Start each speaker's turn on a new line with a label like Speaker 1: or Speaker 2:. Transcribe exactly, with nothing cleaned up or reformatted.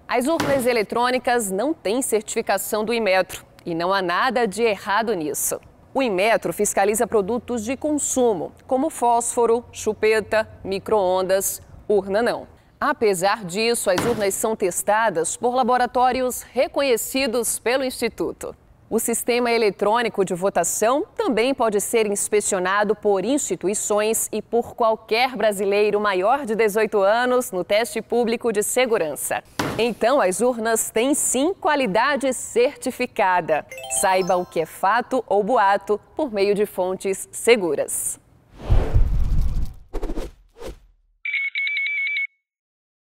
Speaker 1: As urnas eletrônicas não têm certificação do Inmetro e não há nada de errado nisso. O Inmetro fiscaliza produtos de consumo, como fósforo, chupeta, micro-ondas, urna não. Apesar disso, as urnas são testadas por laboratórios reconhecidos pelo Instituto. O sistema eletrônico de votação também pode ser inspecionado por instituições e por qualquer brasileiro maior de dezoito anos no teste público de segurança. Então, as urnas têm sim qualidade certificada. Saiba o que é fato ou boato por meio de fontes seguras.